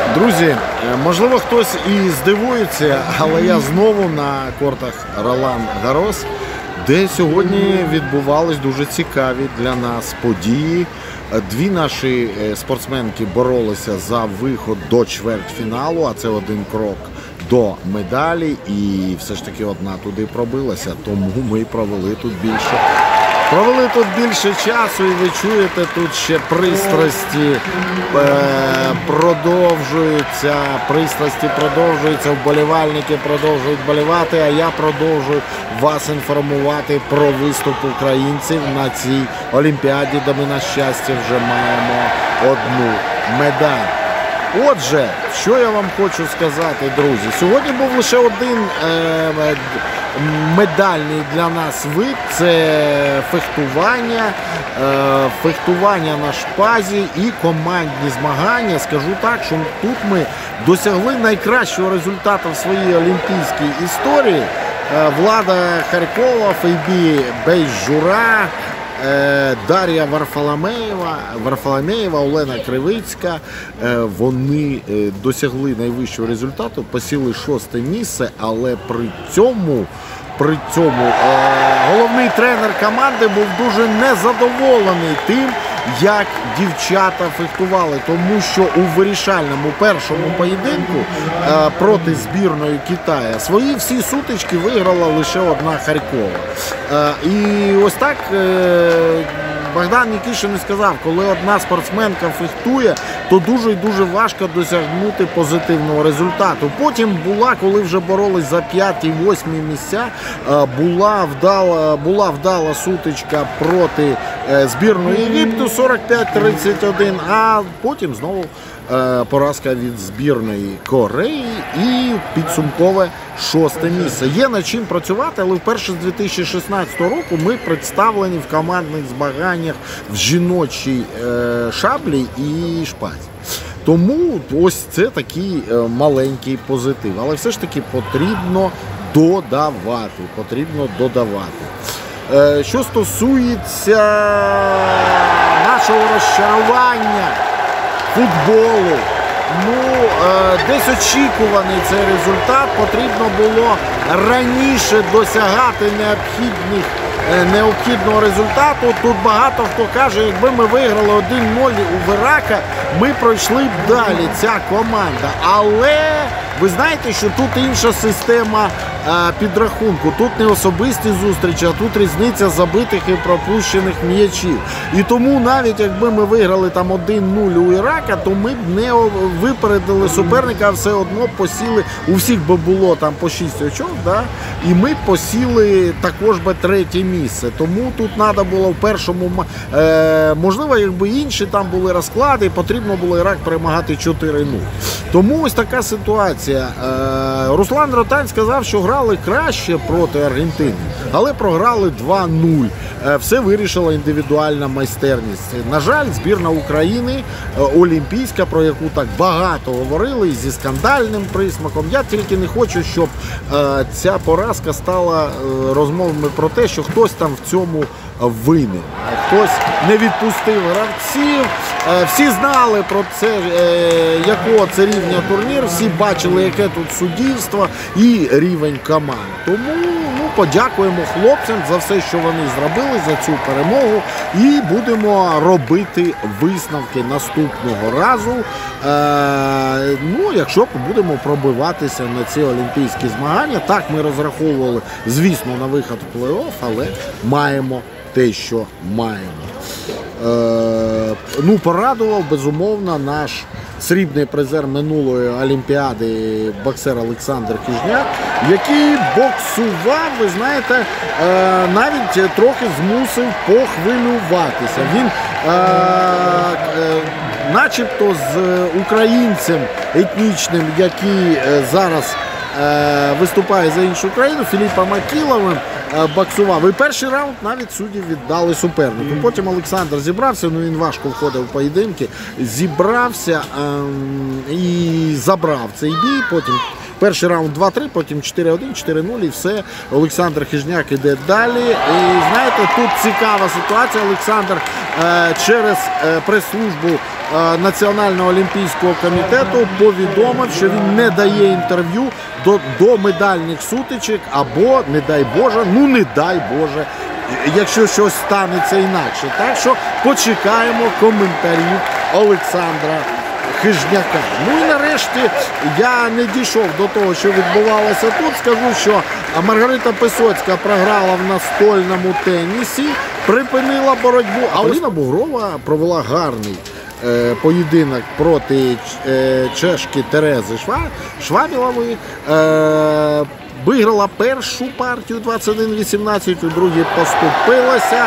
Друзі, можливо, хтось і здивується, але я знову на кортах Ролан Гарос, де сьогодні відбувались дуже цікаві для нас події. Дві наші спортсменки боролися за виход до чвертьфіналу, а це один крок до медалі. І все ж таки одна туди пробилася, тому ми провели тут більше часу, і ви чуєте, тут ще пристрасті продовжуються, вболівальники продовжують вболівати, а я продовжую вас інформувати про виступ українців на цій Олімпіаді, де ми, на щастя, вже маємо одну медаль. Отже, що я вам хочу сказати, друзі, сьогодні був лише один медальний для нас вид – це фехтування на шпазі і командні змагання. Скажу так, що тут ми досягли найкращого результату в своїй олімпійській історії. Влада Харькова, Фейбі Бейжура, Дар'я Варфоломєєва, Олена Кривицька, вони досягли найвищого результату, посіли 6-те місце, але при цьому головний тренер команди був дуже незадоволений тим, як дівчата фехтували, тому що у вирішальному першому поєдинку проти збірної Китаю свої всі сутички виграла лише одна Харькова. І ось так Богдан Нікішин і сказав, коли одна спортсменка фехтує, то дуже і дуже важко досягнути позитивного результату. Потім коли вже боролись за 5-8 місця, була вдала сутичка проти збірної Єгипту 45-31, а потім знову поразка від збірної Кореї і підсумкове 6-те місце. Є над чим працювати, але вперше з 2016 року ми представлені в командних змаганнях в жіночій шаблі і шпазі. Тому ось це такий маленький позитив. Але все ж таки потрібно додавати. Що стосується нашого розчарування футболу, десь очікуваний цей результат, потрібно було раніше досягати необхідного результату. Тут багато хто каже, якби ми виграли 1-0 у Ірака, ми пройшли б далі, ця команда. Але ви знаєте, що тут інша система підрахунку. Тут не особисті зустрічі, а тут різниця забитих і пропущених м'ячів. І тому навіть якби ми виграли там 1-0 у Ірака, то ми б не випередили суперника, а все одно посіли, у всіх би було там по 6 очок, да? І ми посіли також би 3-те місце. Тому тут треба було в першому, можливо, якби інші там були розклади, потрібно було Ірак перемагати 4-0. Тому ось така ситуація. Руслан Ротань сказав, що грали краще проти Аргентини, але програли 2-0. Все вирішила індивідуальна майстерність. На жаль, збірна України олімпійська, про яку так багато говорили, зі скандальним присмаком. Я тільки не хочу, щоб ця поразка стала розмовами про те, що хтось там в цьому винен. Хтось не відпустив гравців. Всі знали про це, якого це рівня турнір, всі бачили, яке тут суддівство і рівень команд. Тому подякуємо хлопцям за все, що вони зробили, за цю перемогу, і будемо робити висновки наступного разу, якщо будемо пробиватися на ці олімпійські змагання. Так, ми розраховували, звісно, на вихід в плей-офф, але маємо те, що маємо. Порадував, безумовно, наш срібний призер минулої Олімпіади боксер Олександр Хижняк, який боксував, ви знаєте, навіть трохи змусив похвилюватися. Він начебто з українцем етнічним, який зараз виступає за іншу країну, Філіпом Акіловим, боксував. І перший раунд навіть судді віддали супернику. Потім Олександр зібрався, він важко входив в поєдинки, зібрався і забрав цей бій. Потім перший раунд 2-3, потім 4-1, 4-0 і все. Олександр Хижняк іде далі. І знаєте, тут цікава ситуація. Олександр через прес-службу Національного олімпійського комітету повідомив, що він не дає інтерв'ю до медальних сутичок або, не дай Боже, не дай Боже, якщо щось станеться інакше. Так що почекаємо коментарів Олександра Хижняка. Ну і нарешті я не дійшов до того, що відбувалося тут. Скажу, що Маргарита Писоцька програла в настольному тенісі, припинила боротьбу, а Поліна Бугрова провела гарний поєдинок проти чешки Терези Швабілової. Виграла першу партію 21-18, у другій поступилася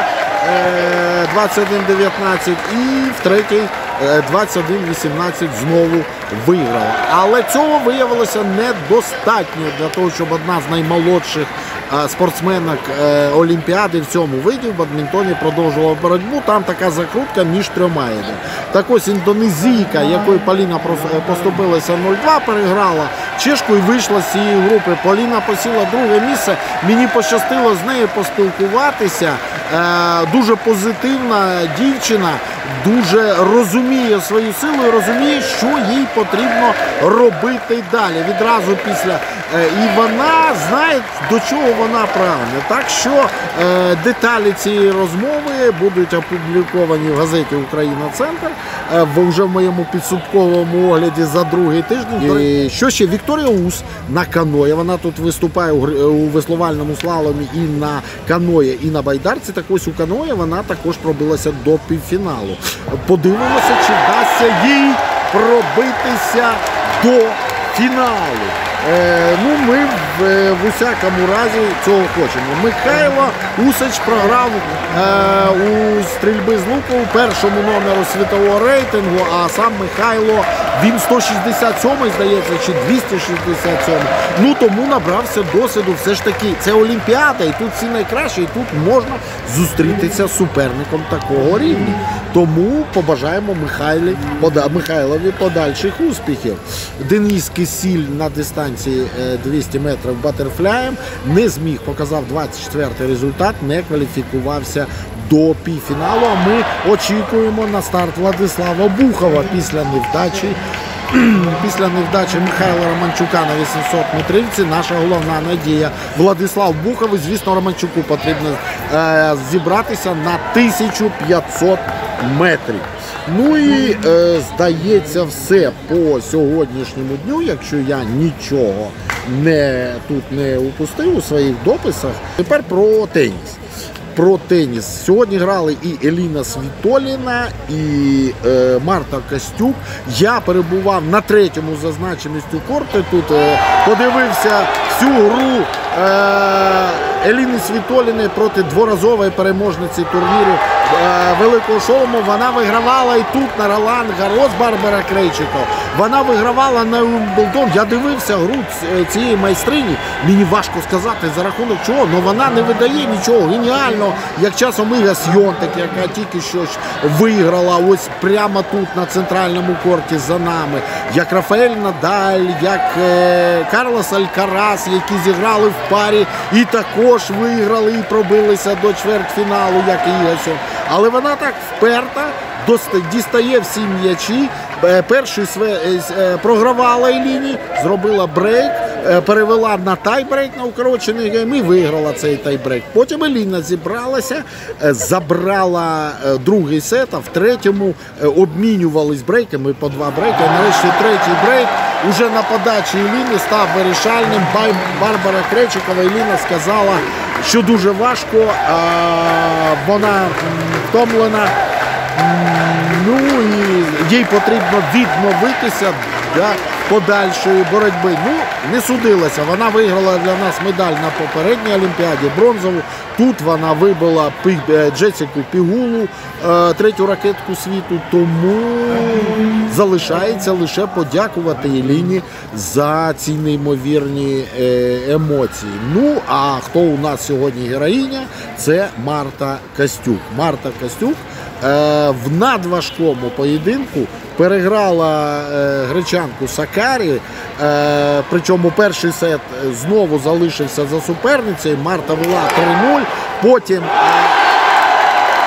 21-19 і в третій 21-18 знову виграла. Але цього виявилося недостатньо для того, щоб одна з наймолодших спортсменок Олімпіади в цьому виді в бадмінтоні продовжувала боротьбу. Там така закрутка між трьома йде. Так ось індонезійка, якої Поліна поступилася 0-2, переграла чешку і вийшла з цієї групи. Поліна посіла друге місце. Мені пощастило з нею поспілкуватися. Дуже позитивна дівчина, дуже розуміє свою силу і розуміє, що їй потрібно робити далі. Відразу після. І вона знає, до чого вона прагне. Так що деталі цієї розмови будуть опубліковані в газеті «Україна-Центр» вже в моєму підсумковому огляді за другий тиждень. І що ще? Вікторія Ус на каное. Вона тут виступає у веслувальному слаломі і на каное, і на байдарці. Так ось у каное вона також пробилася до півфіналу. Подивимося, чи вдасться їй пробитися до фіналу. Ми в усякому разі цього хочемо. Михайло Усач програв у стрільби з луку у першому номеру світового рейтингу, а сам Михайло, він 167-й, здається, чи 267-й. Тому набрався досвіду. Все ж таки, це Олімпіада, і тут всі найкращі, і тут можна зустрітися з суперником такого рівня. Тому побажаємо Михайлові подальших успіхів. Денис Кисіль на дистанції 200 метрів батерфляєм не зміг, показав 24-й результат, не кваліфікувався до півфіналу. А ми очікуємо на старт Владислава Бухова після невдачі Михайла Романчука на 800 метрівці. Наша головна надія Владислав Бухов. І, звісно, Романчуку потрібно зібратися на 1500 метрів. І, здається, все по сьогоднішньому дню, якщо я нічого тут не упустив у своїх дописах. Тепер про теніс. Сьогодні грали і Еліна Світоліна, і Марта Костюк. Я перебував на третьому за значимістю корти. Тут подивився всю гру Еліни Світоліни проти дворазової переможниці турніру Великого Шолому. Вона вигравала і тут на Ролан Гарос Барбара Крейчиков. Вона вигравала на Уимблдон. Я дивився гру цієї майстрині. Мені важко сказати, за рахунок чого, але вона не видає нічого геніального, як часом Іга Сьонтек, яка тільки що виграла ось прямо тут на центральному корті за нами, як Рафаель Надаль, як Карлос Алькарас, які зіграли в парі і також виграли і пробилися до чвертьфіналу, як і Іга Сьонтек. Але вона так вперта, дістає всі м'ячі. Перший програвала Еліні, зробила брейк, перевела на тайбрейк на укорочений гейм і виграла цей тайбрейк. Потім Еліна зібралася, забрала другий сет, а в третьому обмінювались брейками по два брейки. Нарешті третій брейк уже на подачі Еліни став вирішальним. Барбара Крейчикова, Еліна сказала, що дуже важко, вона втомлена. І їй потрібно відновитися для подальшої боротьби. Не судилася. Вона виграла для нас медаль на попередній Олімпіаді, бронзову. Тут вона вибила Джесіку Пігулу, третю ракетку світу. Тому залишається лише подякувати Еліні за ці неймовірні емоції. А хто у нас сьогодні героїня? Це Марта Костюк. Марта Костюк в надважкому поєдинку переграла гречанку Сакарі, причому перший сет знову залишився за суперницею. Марта вела 3-0, потім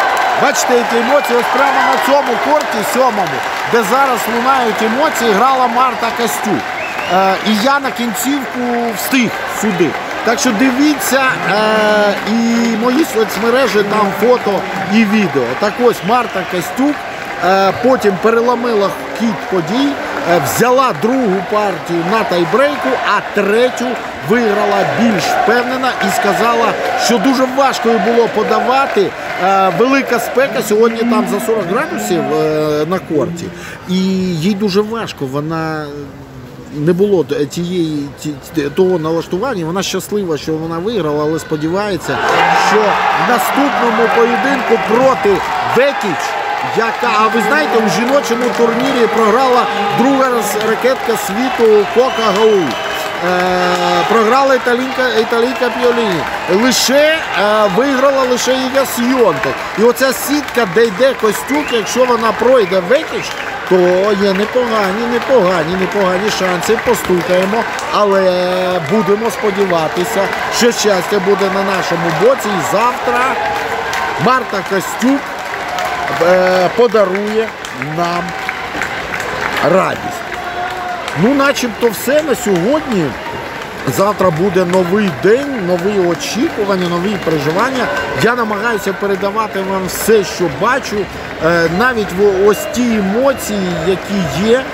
Бачите, які емоції. Ось прямо на цьому корті, 7-му, де зараз лунають емоції, грала Марта Костюк. І я на кінцівку встиг сюди. Так що дивіться, і мої соцмережі, там фото і відео. Так ось Марта Костюк потім переламила хід подій, взяла другу партію на тайбрейку, а третю виграла більш впевнена і сказала, що дуже важко їй було подавати. Велика спека, сьогодні там за 40 градусів на корті. І їй дуже важко, вона... Не було того налаштування, вона щаслива, що вона виграла, але сподівається, що в наступному поєдинку проти Векіч, яка, а ви знаєте, у жіночому турнірі програла друга ракетка світу Кока Гауль. Програла італійка Піоліні. Виграла лише Іга Сйонтек. І оця сітка, де йде Костюк, якщо вона пройде Векіч, то є непогані шанси, постукаємо, але будемо сподіватися, що щастя буде на нашому боці. І завтра Марта Костюк подарує нам радість. Ну, начебто все на сьогодні. Завтра буде новий день, нові очікування, нові переживання. Я намагаюся передавати вам все, що бачу, навіть ось ті емоції, які є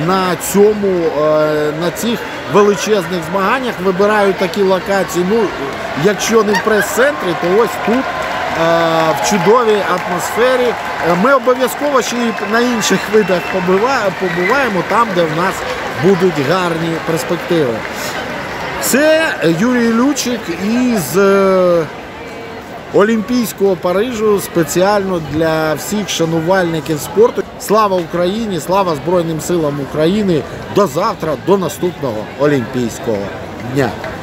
на цих величезних змаганнях. Вибираю такі локації, ну, якщо не в прес-центрі, то ось тут, в чудовій атмосфері. Ми обов'язково ще і на інших видах побуваємо, там, де в нас будуть гарні перспективи. Це Юрій Лючик із Олімпійського Парижу спеціально для всіх шанувальників спорту. Слава Україні, слава Збройним силам України. До завтра, до наступного Олімпійського дня.